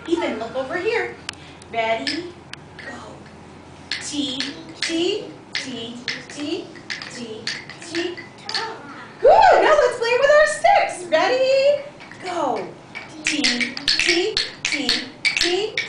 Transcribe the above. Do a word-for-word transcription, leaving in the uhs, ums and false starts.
Ethan, look over here. Ready, go. T, T, T, T, T, T. Good, now let's play with our sticks. Ready, go. T, T, T, T,